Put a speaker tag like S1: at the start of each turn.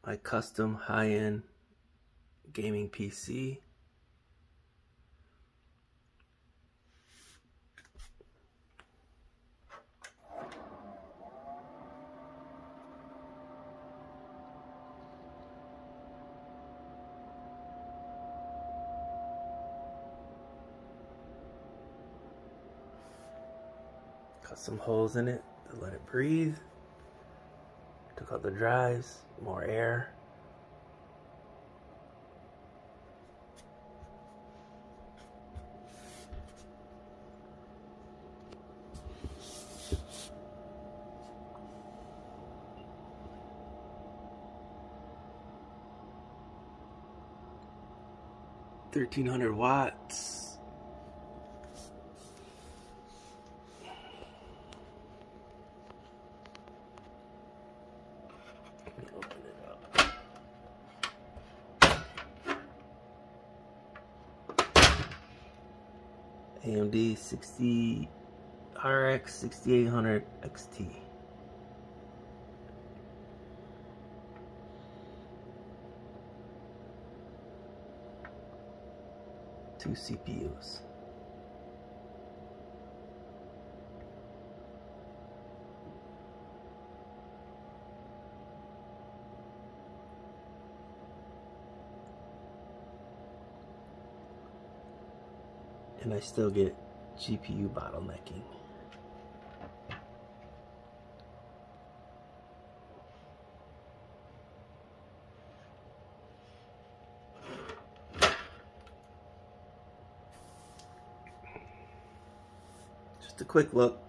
S1: my custom high-end gaming PC. Cut some holes in it to let it breathe. Took out the drives, more air. $1,300 watts. Let me open it up. AMD 60 RX 6800 XT. Two CPUs. And I still get GPU bottlenecking. Just a quick look